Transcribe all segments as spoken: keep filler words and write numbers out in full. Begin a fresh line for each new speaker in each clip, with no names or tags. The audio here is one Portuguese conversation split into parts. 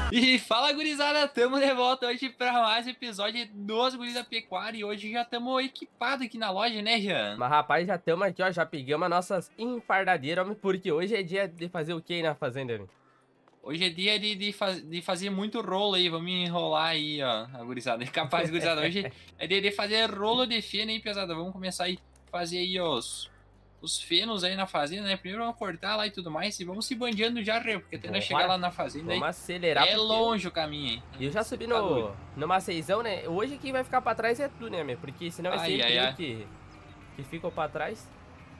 E fala, gurizada, tamo de volta hoje pra mais um episódio dos Guris da Pecuária. E hoje já tamo equipados aqui na loja, né, Jean?
Mas rapaz, já estamos aqui, ó, já pegamos as nossas enfardadeiras, homem, porque hoje é dia de fazer o que aí na fazenda, homem?
Hoje é dia de, de, faz, de fazer muito rolo aí, vamos enrolar aí, ó, a gurizada. É capaz, gurizada, hoje é dia de fazer rolo de feno, hein, pesada? Vamos começar aí a fazer aí os, os fenos aí na fazenda, né? Primeiro vamos cortar lá e tudo mais e vamos se bandeando já, porque até nós chegar lá na fazenda aí,
Vamos acelerar,
é
porque
longe o caminho, hein?
eu já subi
Tá
no,
doido.
no maceizão, né? Hoje quem vai ficar pra trás é tu, né, meu? Porque senão é
Ai,
sempre
ai,
eu
ai.
que, que fico pra trás.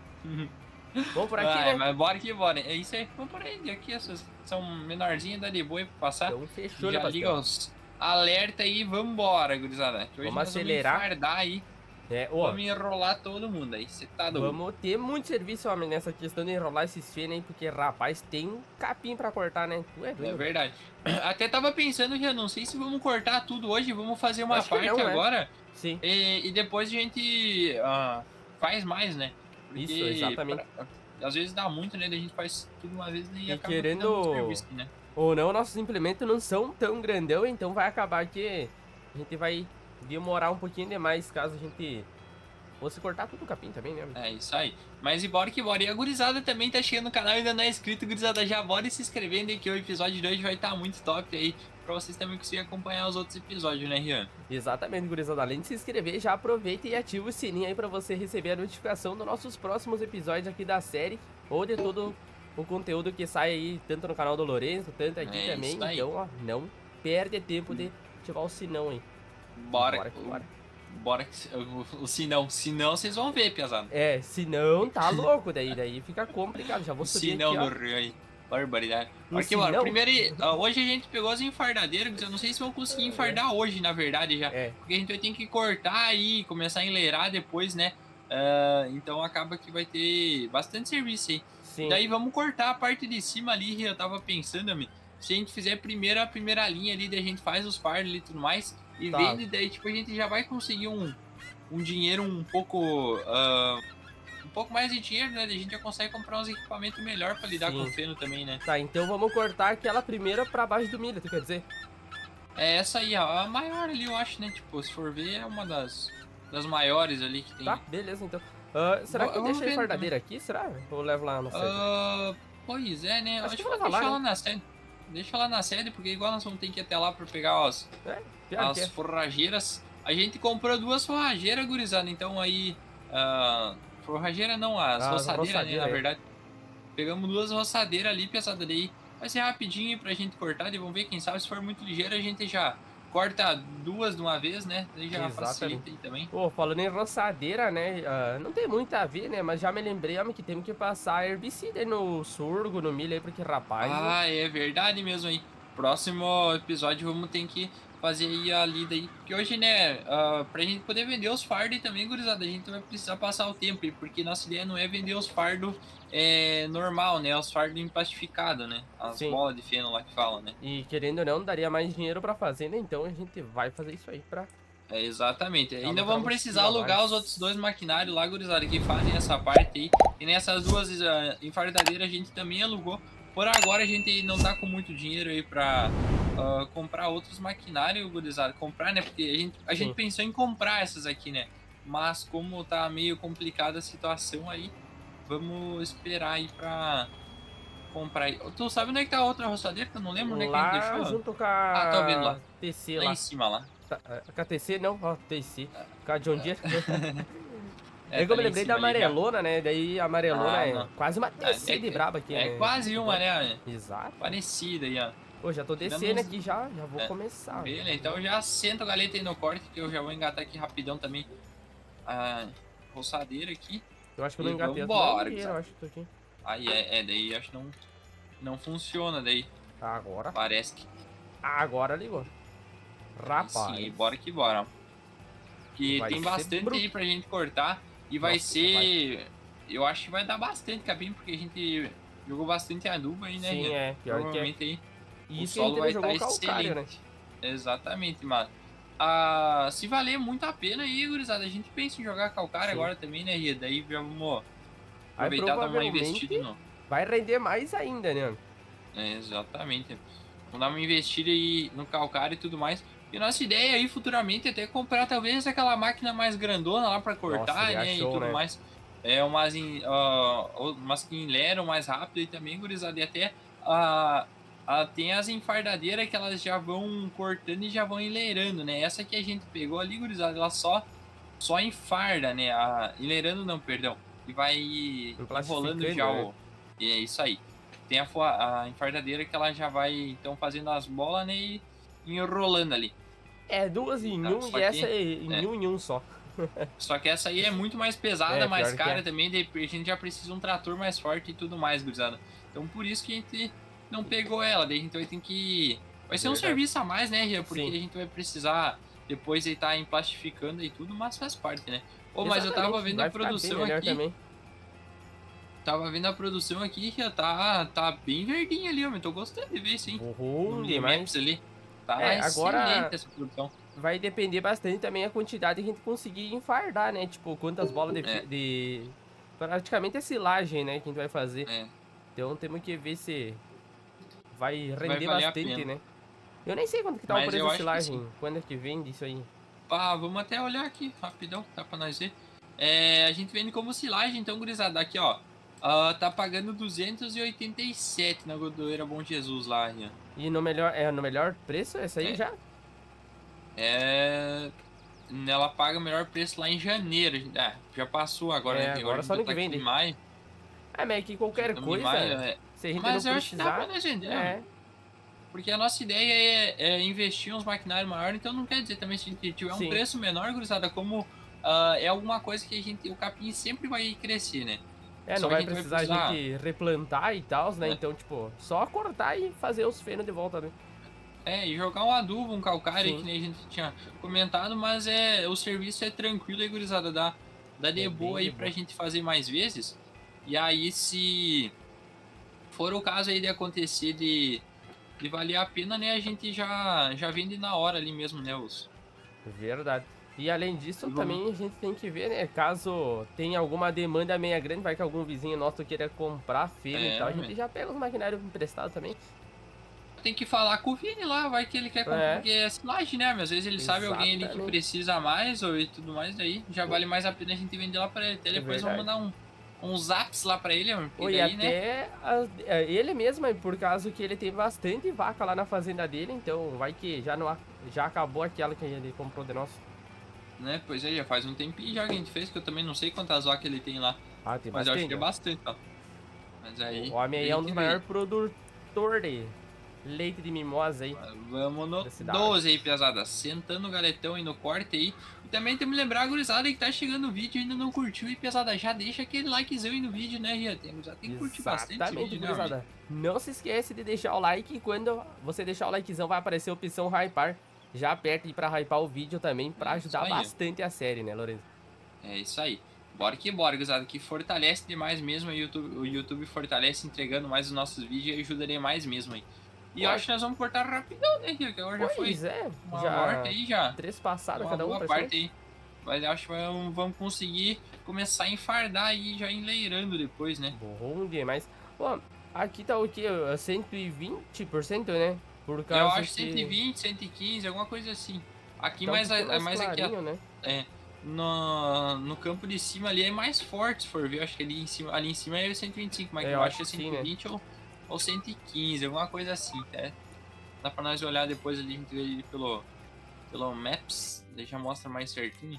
Vamos por aqui,
Ai,
né?
mas bora que bora. É isso aí. Vamos por aí. Aqui essas são menorzinhas, dá de boa pra passar.
Então fechou, né,
Já liga
pastel?
os alerta aí e vambora, gurizada. Que hoje
Vamos
nós
acelerar.
vamos enfardar aí.
É, ó,
Vamos enrolar todo mundo aí. Você tá doido.
vamos ter muito serviço, homem, nessa questão de enrolar esses fenos aí, porque, rapaz, tem capim pra cortar, né? Tu é
É
doido.
verdade. Até tava pensando, já não sei se vamos cortar tudo hoje. Vamos fazer uma
Acho que
parte
não, né?
agora.
Sim,
E, e depois a gente ah, faz mais, né? Porque
isso, exatamente.
pra- às vezes dá muito, né? Daí a gente faz tudo uma vez e,
E
acaba
querendo
ficando muito serviço, né?
ou não, nossos implementos não são tão grandão, então vai acabar que a gente vai demorar um pouquinho demais caso a gente fosse cortar tudo o capim também, né?
É isso aí. Mas e bora que bora. E a gurizada também tá chegando no canal e ainda não é inscrito. Gurizada, já bora se inscrevendo aí que o episódio de hoje vai estar muito top aí. Pra vocês também conseguirem acompanhar os outros episódios, né, Rian?
Exatamente, gurizada. Além de se inscrever, já aproveita e ativa o sininho aí pra você receber a notificação dos nossos próximos episódios aqui da série ou de todo o conteúdo que sai aí, tanto no canal do Lourenço, tanto aqui
É
também.
isso aí.
Então, ó, não perde tempo de ativar o sinão aí.
Bora.
Bora que bora.
Bora que. O, o sinão. Sinão vocês vão ver, pesado.
É, se não, tá louco, daí, daí fica complicado. Já vou
O
subir
sinão
aqui, ó.
do Rio aí. Barbaridade.
O
Bora que bora.
sinão?
Primeiro, ah, hoje a gente pegou as enfardadeiras. Eu não sei se vão conseguir enfardar hoje, na verdade, já.
É.
Porque a gente vai ter que cortar aí, começar a enleirar depois, né? Ah, então acaba que vai ter bastante serviço aí.
Sim.
Daí vamos cortar a parte de cima ali, eu tava pensando, amigo. Se a gente fizer primeiro a primeira linha ali, daí a gente faz os fardos e tudo mais. E
Tá.
vende, daí tipo, a gente já vai conseguir um, um dinheiro um pouco. ah, um pouco mais de dinheiro, né? Daí a gente já consegue comprar uns equipamentos melhor pra lidar
Sim.
com o feno também, né?
Tá, então vamos cortar aquela primeira pra baixo do milho, tu quer dizer?
É essa aí, ó. A maior ali, eu acho, né? Tipo, se for ver, é uma das, das maiores ali que tem.
Tá, beleza, então. Ah, será
Vou-
que eu
vamos
deixo a
ver
fardadeira aqui, será? Ou eu levo lá na sede?
Ah, pois é, né?
Acho
Acho
que
que
vou
vou
levar lá,
deixar lá
né?
na sede. Deixa lá na sede, porque igual nós vamos ter que ir até lá pra pegar as,
É, pior que
as
é.
forrageiras. A gente comprou duas forrageiras, gurizada. Então aí. ah, forrageira não, as
As
roçadeiras, né?
roçadeiras,
Na
é.
verdade. Pegamos duas roçadeiras ali, pesada daí. Vai ser rapidinho pra gente cortar. E vamos ver, quem sabe, se for muito ligeiro, a gente já corta duas de uma vez, né? Daí já
Exatamente.
facilita aí também.
Pô, falando em roçadeira, né? ah, não tem muito a ver, né? Mas já me lembrei, homem, que temos que passar herbicida aí no sorgo, no milho aí, porque, rapaz.
Ah, é verdade mesmo aí. Próximo episódio vamos ter que fazer aí a lida aí. Porque hoje, né, uh, pra gente poder vender os fardos também, gurizada, a gente vai precisar passar o tempo aí. Porque nossa ideia não é vender os fardos é, normal, né? Os fardos emplastificados, né? As
Sim.
bolas de feno lá que falam, né?
E querendo ou não, daria mais dinheiro pra fazenda, então a gente vai fazer isso aí pra.
É, exatamente.
Dá
Ainda
um
vamos
trabalho
precisar
a
alugar
mais.
os outros dois maquinários lá, gurizada, que fazem essa parte aí. E nessas duas uh, enfardadeiras a gente também alugou. Por agora a gente não tá com muito dinheiro aí pra uh, comprar outros maquinários, gurizada. Comprar, né? Porque a gente, a gente pensou em comprar essas aqui, né? Mas como tá meio complicada a situação aí, vamos esperar aí pra comprar aí. Tu sabe onde é que tá a outra roçadeira? Que eu não lembro, né? Que a gente
Lá
deixou?
junto com a.
Ah, tô vendo lá.
T C
Lá
lá.
em cima, lá.
Tá, a K T C não, ó, T C. Com a John Deere.
É,
É que
tá
eu me
ali em
lembrei da
cima ali já.
amarelona, né? Daí a amarelona
Ah,
é
não.
quase uma
É,
T C
é-
de braba aqui,
É
né?
quase uma, né?
Exato.
Parecida aí, ó.
Pô, já tô
Tivemos
descendo
uns-
aqui já, já vou
É.
começar.
Beleza, então já senta o galeta aí no corte, que eu já vou engatar aqui rapidão também a roçadeira aqui.
Eu acho que eu não
E
engatei.
vambora,
Eu
gurizada.
acho que tô aqui.
Aí é, é, daí acho que não, não funciona daí,
Agora.
parece que.
Agora ligou. Rapaz.
Sim, bora que bora. Que
Vai
tem
ser
bastante
bruto.
aí pra gente cortar e vai
Nossa,
ser... Eu acho que vai dar bastante capim, porque a gente jogou bastante adubo aí, né?
Sim,
Rian?
é. Pior que é.
Provavelmente aí
E
o
isso que a
solo
gente
vai
não jogou
estar
calcário, né?
excelente. Exatamente, mano. Ah, se valer muito a pena aí, gurizada, a gente pensa em jogar calcário
Sim.
agora também, né, Ria? Daí já vamos
Aí
aproveitar e dar uma
provavelmente
investida no...
vai render mais ainda, né?
É, exatamente. Vamos dar uma investida aí no calcário e tudo mais. E nossa ideia aí futuramente é até comprar talvez aquela máquina mais grandona lá pra cortar,
Nossa,
né?
show,
E tudo
né?
mais. É umas, em- ah, umas que enleram mais rápido e também, gurizada. E até ah, ah, tem as enfardadeiras que elas já vão cortando e já vão enleirando, né? Essa que a gente pegou ali, gurizada, ela só, só enfarda, né? A, enleirando não, perdão. E vai enrolando
Emplastificando,
já
né?
o. É isso aí. Tem a, fo- a enfardadeira que ela já vai então fazendo as bolas, né? E enrolando ali.
É duas
E
em
tá,
um
só
e essa
que,
é em
é,
um em um só.
só que essa aí é muito mais pesada,
É,
mais
pior que
cara
é.
também, daí a gente já precisa de um trator mais forte e tudo mais, gurizada. Então por isso que a gente não pegou ela, daí a gente vai ter que... Vai ser um
Verdade.
serviço a mais, né, Ria? Porque
Sim.
a gente vai precisar depois estar emplastificando e tudo, mas faz parte, né? Ô, mas eu tava
Exatamente,
vendo a
vai ficar bem
produção
melhor
aqui,
também.
tava vendo a produção aqui, Ria, tá, tá bem verdinha ali, eu tô gostando de ver isso, hein?
Uhum,
No
demais.
Maps ali. Tá
É, agora-
excelente essa produção.
Vai depender bastante também a quantidade que a gente conseguir enfardar, né? Tipo, quantas bolas de,
É.
de... Praticamente é silagem, né? Que a gente vai fazer.
É,
Então temos que ver se vai
vai
render
valer a
bastante,
pena.
né? Eu nem sei quanto que tá o
Mas
preço
eu
da
acho que
silagem.
sim.
Quando é que vende isso aí?
Pá, vamos até olhar aqui, rapidão, tá pra nós ver. É, a gente vende como silagem, então, gurizada, aqui, ó. ah, tá pagando duzentos e oitenta e sete na Godoeira Bom Jesus lá, Rian.
E no melhor, é no melhor preço essa aí
É.
já?
É... Ela paga o melhor preço lá em janeiro. Ah, já passou agora,
É,
né? que
agora
a
só
gente
ano
tá
que
aqui
vem,
em
daí.
maio.
Ah, mas é que qualquer
Estamos em
coisa,
maio, é.
se a gente
Mas
não
eu acho que dá pra
precisar...
nós vender,
É,
mano. Porque a nossa ideia é, é investir uns maquinários maiores, então não quer dizer também se a gente tiver um
Sim.
preço menor, gurizada, como ah, é alguma coisa que a gente, o capim sempre vai crescer, né?
é,
Só
não
que a
vai
gente vai
precisar a
precisar-
gente replantar e tal, né?
É.
Então, tipo, só cortar e fazer os fenos de volta, né?
É, e jogar um adubo, um calcário,
Sim.
que nem a gente tinha comentado, mas é o serviço é tranquilo aí, gurizada, dá, dá de
É
boa
bem
aí
de
pra
boa.
gente fazer mais vezes. E aí, se for o caso aí de acontecer de, de valer a pena, né, a gente já, já vende na hora ali mesmo, né, os...
Verdade. E além disso,
E vamos-
também a gente tem que ver, né? Caso tenha alguma demanda meia grande, vai que algum vizinho nosso queira comprar feno
É,
e tal, a gente
né?
já pega os maquinários emprestados também.
Tem que falar com o Vini lá, vai que ele quer comprar,
É.
porque é silagem, né? Mas às vezes ele sabe alguém ali que
Exatamente.
precisa mais ou e tudo mais, daí já vale mais a pena a gente vender lá pra ele. Até depois vamos mandar um, uns zaps lá pra ele, porque
Oi,
daí, né?
até a- é, ele mesmo, é por causa que ele tem bastante vaca lá na fazenda dele, então vai que já, não, a- já acabou aquela que ele comprou de nós.
Né? Pois é, já faz um tempinho já que a gente fez, que eu também não sei quantas vacas ele tem lá.
Ah, tem
Mas eu acho que é
bastante.
bastante, ó. Mas aí.
O homem aí
a
é um
gente
dos
vê.
maiores produtores de leite de mimosa aí.
Vamos no
da cidade.
doze aí, pesada. Sentando o galetão aí no corte aí. E também temos que lembrar a gurizada aí que tá chegando o vídeo e ainda não curtiu. E pesada, já deixa aquele likezão aí no vídeo, né, Ria? Tem, já tem que curtir bastante esse
Exatamente,
vídeo, né,
gurizada.
amigo?
Não se esquece de deixar o like e quando você deixar o likezão vai aparecer a opção hypar. Já aperta aí pra hypar o vídeo também, pra
É
ajudar
isso aí.
bastante a série, né, Lourenço?
É isso aí. Bora que bora, gurizada, que fortalece demais mesmo. O YouTube, o YouTube fortalece entregando mais os nossos vídeos e ajudaria mais mesmo aí. E eu
Ué.
acho que nós vamos cortar rapidão, né, Ria? Que agora já foi
Pois é,
uma
já
morte aí já.
três passadas
Uma
cada um,
boa
praticamente.
parte aí. Mas eu acho que vamos, vamos conseguir começar a enfardar aí já enleirando depois, né?
Bom demais. Pô, aqui tá o que? cento e vinte por cento, né? Por
Eu
causa
acho
que...
cento e vinte, cento e quinze, alguma coisa assim. Aqui
tá um
mais,
pouquinho
a- mais aqui, ó,
clarinho, né?
é, no, no campo de cima ali é mais forte, se for ver. Eu acho que ali em cima, ali em cima é cento e vinte e cinco, mas
É,
eu,
eu
acho que é
acho que sim,
cento e vinte ou, ou cento e quinze, alguma coisa assim, tá? Dá pra nós olhar depois ali, a gente vê ali pelo, pelo Maps, daí já mostra mais certinho.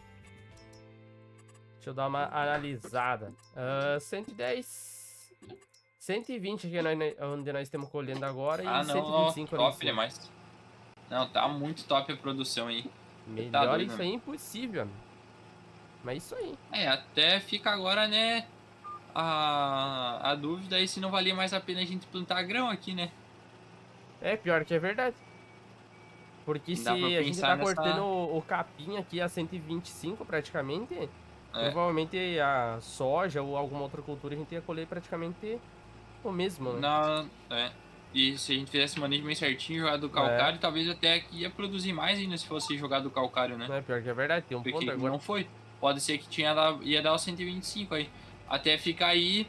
Deixa eu dar uma analisada. Ah, cento e dez... cento e vinte aqui nós- onde nós estamos colhendo agora
Ah,
e
não,
cento e vinte
ó,
e cinco ali em
top
cima.
demais. Não, tá muito top a produção aí.
Melhor
Tá doido,
isso
né?
aí é impossível. Mas isso aí.
É, até fica agora, né, a, a dúvida aí se não valia mais a pena a gente plantar grão aqui, né?
É pior que é verdade. Porque se
Dá pra
a gente
pensar
tá
nessa-
cortando o, o capim aqui a cento e vinte e cinco praticamente,
É.
provavelmente a soja ou alguma outra cultura a gente ia colher praticamente o mesmo, né?
Na, é. E se a gente fizesse o manejo bem certinho, jogar do calcário,
É.
talvez até aqui ia produzir mais ainda se fosse jogar do calcário, né?
Não é pior que é verdade, tem um
Porque
ponto agora.
não foi. Pode ser que tinha, dar- ia dar o cento e vinte e cinco aí. Até ficar aí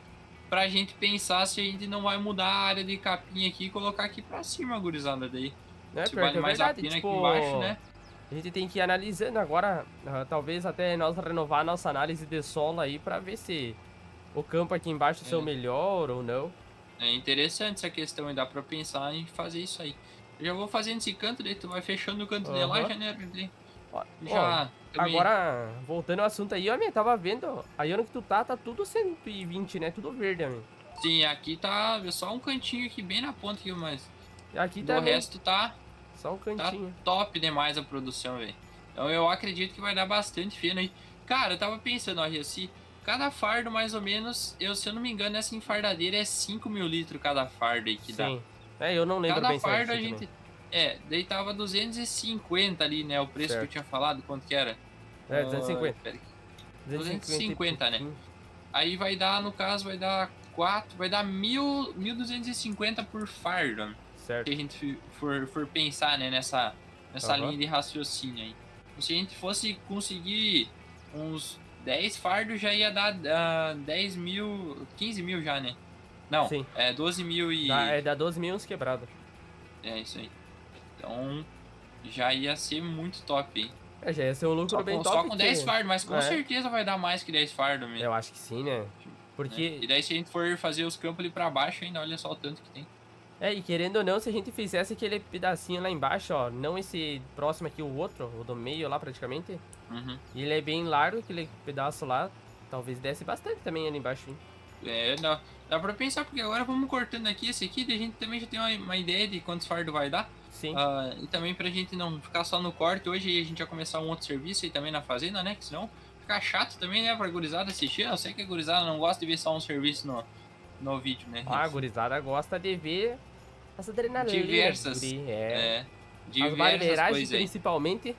pra gente pensar se a gente não vai mudar a área de capim aqui e colocar aqui pra cima, gurizada, daí.
É,
Se
pior
vale
que é
mais
verdade,
a pena
tipo,
aqui embaixo, né?
a gente tem que ir analisando agora, uh, talvez até nós renovar a nossa análise de solo aí pra ver se o campo aqui embaixo é. são melhor ou não.
É interessante essa questão e dá pra pensar em fazer isso aí. Eu já vou fazendo esse canto, daí tu vai fechando o canto uhum. de lá, já né?
Ó, já. Ó, também... Agora, voltando ao assunto aí, ó, minha, tava vendo, aí onde que tu tá, tá tudo cento e vinte, né? Tudo verde, amigo.
Sim, aqui tá só um cantinho aqui, bem na ponta aqui, mas
aqui
do
também.
resto tá...
Só um cantinho.
Tá top demais a produção, velho. Então eu acredito que vai dar bastante feno aí. Cara, eu tava pensando, ó, assim, cada fardo mais ou menos, eu, se eu não me engano, essa enfardadeira é cinco mil litros cada fardo aí que
Sim.
dá.
É, eu não lembro
cada
bem
fardo a
também.
gente... É, daí tava duzentos e cinquenta ali, né, o preço certo. que eu tinha falado, quanto que era?
É, duzentos e cinquenta.
Uh, duzentos e cinquenta, né? Aí vai dar, no caso, vai dar quatro, vai dar mil, mil duzentos e cinquenta por fardo.
Certo.
Se a gente for, for pensar, né, nessa, nessa uhum. linha de raciocínio aí. Se a gente fosse conseguir uns dez fardos, já ia dar uh, dez mil, quinze mil já, né? Não, Sim. é doze mil e...
Dá, é, dá doze mil uns quebrados.
É, isso aí. Então, já ia ser muito top, hein?
É, já ia ser um lucro
só
bem
com,
top.
Só com dez
que...
fardos, mas com
é.
certeza vai dar mais que dez fardos mesmo.
Eu acho que sim, né? Porque...
É. E daí se a gente for fazer os campos ali pra baixo ainda, olha só o tanto que tem.
É, e querendo ou não, se a gente fizesse aquele pedacinho lá embaixo, ó, não esse próximo aqui, o outro, o do meio lá praticamente,
uhum.
ele é bem largo, aquele pedaço lá, talvez desse bastante também ali embaixo, hein?
É, dá, dá pra pensar, porque agora vamos cortando aqui esse aqui, e a gente também já tem uma, uma ideia de quantos fardos vai dar.
Sim.
Uh, e também pra gente não ficar só no corte, hoje a gente vai começar um outro serviço aí também na fazenda, né, que senão fica chato também, né, pra gurizada assistir. Eu sei que a gurizada não gosta de ver só um serviço no, no vídeo, né.
Ah, a gurizada gosta de ver as adrenalinas.
Diversas.
É.
é
diversas as barbeiragens principalmente.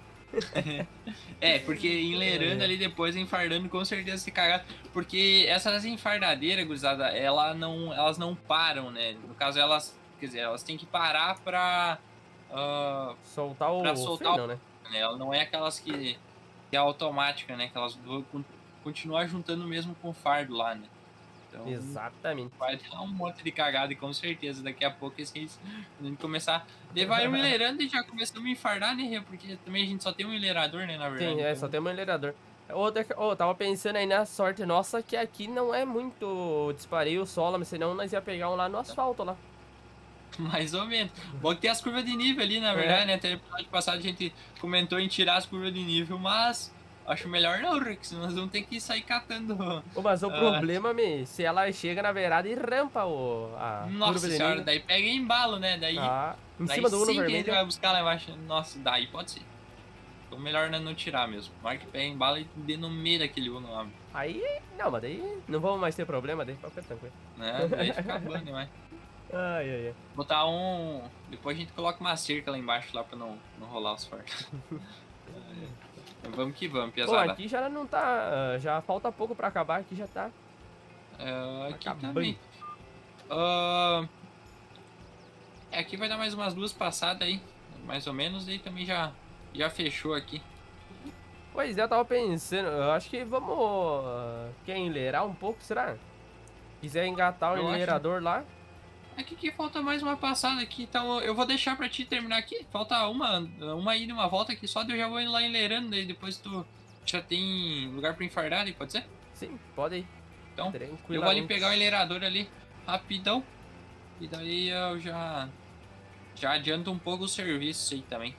É, porque enleirando é. ali depois, enfardando com certeza se cagar. Porque essas enfardadeiras, gurizada, ela não, elas não param, né. No caso, elas, quer dizer, elas têm que parar pra... Uh,
soltar o
pra soltar
feno,
o...
né?
Ela não é aquelas que, que é automática, né? Que elas vão continuar juntando mesmo com o fardo lá, né? Então,
exatamente.
vai dar um monte de cagada e com certeza daqui a pouco a gente começar. Daí vai um enleirando e já começamos a enfardar, né? Porque também a gente só tem um enleirador, né? Na verdade.
Sim, é,
então...
só tem um enleirador. Outra, oh, tava pensando aí na sorte nossa que aqui não é muito dispareio o solo, mas senão nós ia pegar um lá no asfalto lá.
Mais ou menos. Bom que tem as curvas de nível ali, na verdade, é. né? Até no episódio passado a gente comentou em tirar as curvas de nível, mas acho melhor não, Rick, senão nós vamos ter que sair catando.
Oh, mas o uh... problema, me, se ela chega na beirada e rampa o, a
Nossa
curva de
senhora,
nível.
daí pega em embalo, né? Daí,
ah, em
daí
cima do Uno
sim
vermelho.
Que a gente vai buscar lá embaixo. Nossa, daí pode ser. Então melhor não tirar mesmo. Marca pega em embalo e dê no meio daquele Uno lá.
Aí, não, mas daí não vamos mais ter problema, daí fica tranquilo.
É, daí fica bom demais.
Ai, ai, ai.
Botar um... Depois a gente coloca uma cerca lá embaixo lá pra não, não rolar os fardos. Vamos que vamos, pesada.
Pô, aqui já não tá... Já falta pouco pra acabar, aqui já tá...
É, aqui acabando. Também. Uh, é, aqui vai dar mais umas duas passadas aí, mais ou menos, e também já, já fechou aqui.
Pois é, eu tava pensando, eu acho que vamos... Uh, quer enleirar um pouco, será? Quiser engatar o eu enleirador acho... lá...
Aqui que falta mais uma passada aqui, então eu vou deixar pra ti terminar aqui. Falta uma, uma ida e uma volta aqui só, daí eu já vou indo lá enleirando, daí depois tu já tem lugar pra enfardar, aí pode ser?
Sim, pode ir.
Então, eu vou ali pegar o enleirador ali, rapidão, e daí eu já, já adianto um pouco o serviço aí também.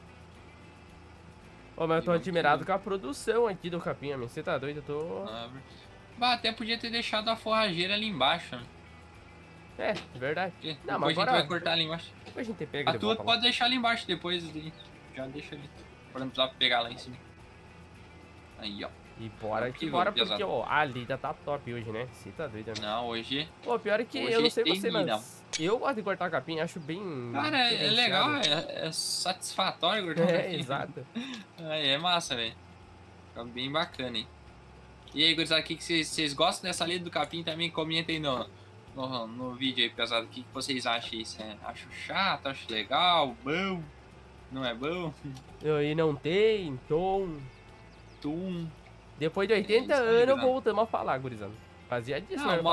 Ô, mas eu tô admirado com a produção aqui do capim, você tá doido? Eu tô...
Ah, bah, até podia ter deixado a forrageira ali embaixo, né?
É, verdade.
Porque não, mas agora a gente vai cortar ali embaixo.
Depois a gente pega
a tua pode deixar ali embaixo depois, já deixa ali. Pra não precisar pegar lá em cima. Aí, ó.
E bora que bora, porque ó, a lida tá top hoje, né? Você tá doido, né?
Não, hoje...
Pô, pior é que eu não sei você, mas não. Eu gosto de cortar capim, acho bem...
Cara, é, é legal, é, é satisfatório cortar
é,
capim.
Exato.
É, é massa, velho. Fica bem bacana, hein? E aí, gurizada, o que vocês gostam dessa lida do capim também? Comentem no... No, no vídeo aí, pesado, o que, que vocês acham isso? É, acho chato, acho legal, bom, não é bom?
E não tem, tom.
Tum.
Depois de oitenta é anos, voltamos a falar, gurizada. Fazia disso,
não,
né?
uma, hora,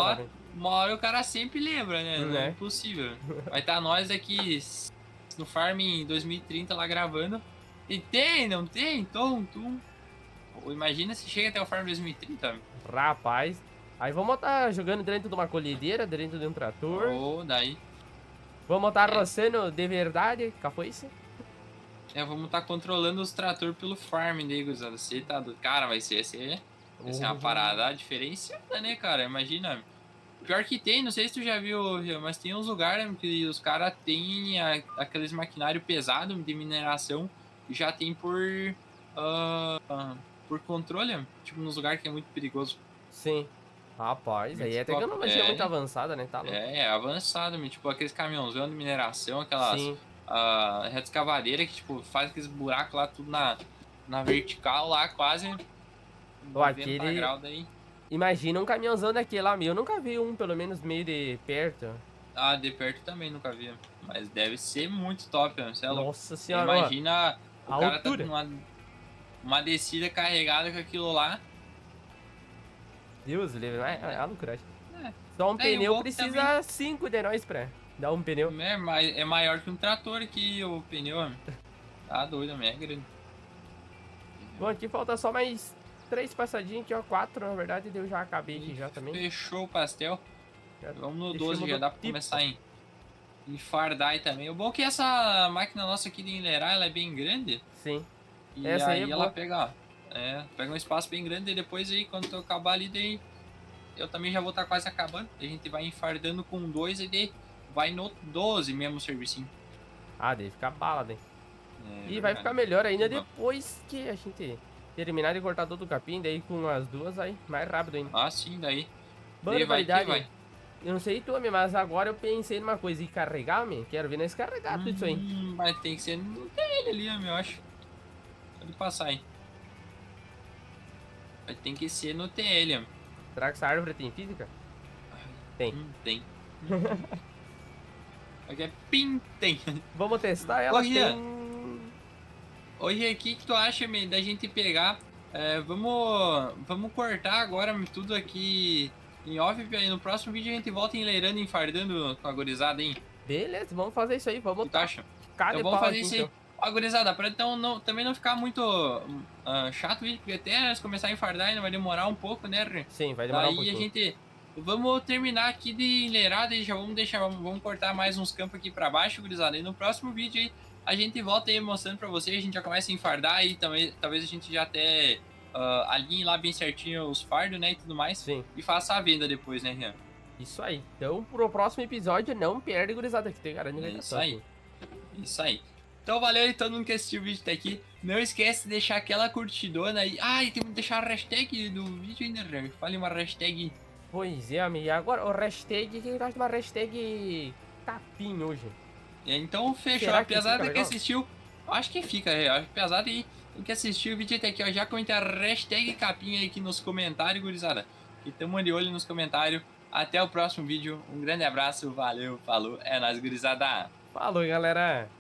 Uma hora o cara sempre lembra, né? Não é
Né?
impossível. Vai estar nós aqui no Farm em dois mil e trinta lá gravando. E tem, não tem? Tum, tum. Pô, imagina se chega até o Farm dois mil e trinta.
Rapaz. Aí vamos estar jogando dentro de uma colhedeira, dentro de um trator.
Ou daí.
Vamos estar
É.
roçando de verdade, capoeira.
É, vamos estar controlando os trator pelo farm, né, gurizada? Você tá do. Cara, vai ser, vai ser, vai ser uma
Uhum.
parada diferenciada, né, cara? Imagina. Pior que tem, não sei se tu já viu, mas tem uns lugares que os caras têm a- aqueles maquinário pesado de mineração e já tem por. ah, por controle, tipo, nos lugares que é muito perigoso.
Sim. Rapaz, aí é
Muito top.
tecnologia
É.
muito avançada, né? Tá louco.
É, é avançado, meu, tipo, aqueles caminhãozão de mineração, aquelas
Sim.
uh, reta escavadeira que, tipo, faz aqueles buracos lá, tudo na, na vertical lá, quase
Ó,
noventa
aquele-
graus daí.
Imagina um caminhãozão daquele lá, meu. Eu nunca vi um, pelo menos, meio de perto.
Ah, de perto também nunca vi, mas deve ser muito top, mano, você é louco.
Nossa senhora, ó.
Imagina o
a
cara
altura.
tá numa uma descida carregada com aquilo lá.
Deus livre, é, é a lucragem.
É.
Só um
É, e o
pneu
bom que
precisa cinco de nós pra dar um pneu.
É, mai- é maior que um trator aqui, o pneu, mano. Tá doido, é grande.
Bom, aqui falta só mais três passadinhas aqui, ó. Quatro, na verdade, eu já acabei aqui já também.
Fechou o pastel.
Já
Vamos no
deixamos
doze, já
no
dá pra
tipo.
começar em, em fardar aí também. O bom é que essa máquina nossa aqui de enlerar, ela é bem grande.
Sim.
E
Essa aí
aí
é
ela
boa.
pega, ó, é, pega um espaço bem grande e depois aí, quando eu acabar ali, daí eu também já vou estar quase acabando. A gente vai enfardando com dois e daí vai no doze mesmo o servicinho.
Ah, daí fica bala, daí.
É,
E vai
verdade.
ficar melhor ainda
Bom.
depois que a gente terminar de cortar todo o capim, daí com as duas aí, mais rápido ainda.
Ah, sim, daí.
Banda
daí vai que
qualidade,
vai.
eu não sei tu, meu, mas agora eu pensei numa coisa, e carregar, meu, quero ver nós carregar tudo isso aí.
Hum, Mas tem que ser no T L ali, meu, eu acho. Pode passar aí. Vai ter que ser no T L, ó.
Será que essa árvore tem física? Tem.
Hum, tem. Aqui é pim, tem.
Vamos testar ela,
Ô, Rian.
tem...
Hoje aqui, o que tu acha, meu, da gente pegar? É, vamos, vamos cortar agora tudo aqui em off. E no próximo vídeo a gente volta enleirando e enfardando com a gurizada, hein?
Beleza, vamos fazer isso aí,
O
vamos
que tu acha?
cada
Então vamos
pau
fazer
aqui,
isso aí.
então.
Ó, gurizada, pra então não, também não ficar muito ah, chato o vídeo, porque até nós começar a enfardar ainda vai demorar um pouco, né, Rê?
Sim, vai demorar
Daí
um pouquinho.
a gente... Vamos terminar aqui de enleirada e já vamos deixar... Vamos, vamos cortar mais uns campos aqui pra baixo, gurizada. E no próximo vídeo aí, a gente volta aí mostrando pra vocês. A gente já começa a enfardar e também, talvez a gente já até uh, alinhe lá bem certinho os fardos, né, e tudo mais.
Sim,
E faça a venda depois, né, Rian?
isso aí. Então, pro próximo episódio, não perde, gurizada, que tem garantia
É
que vai dar
isso
top,
aí.
hein?
Isso aí. Então valeu aí todo mundo que assistiu o vídeo até aqui. Não esquece de deixar aquela curtidona aí. Ah, e tem que deixar a hashtag do vídeo ainda, Rian. Fale uma hashtag.
Pois é, amigo. E agora, o hashtag, que gosta de uma hashtag capim hoje?
Então fechou.
Será
A
que
pesada
fica
que
legal?
assistiu, acho que fica, é. Acho que pesada aí que assistiu o vídeo até aqui, ó. Já comenta a hashtag capim aí aqui nos comentários, gurizada. E tamo de olho nos comentários. Até o próximo vídeo. Um grande abraço, valeu, falou. É nóis, gurizada.
Falou, galera.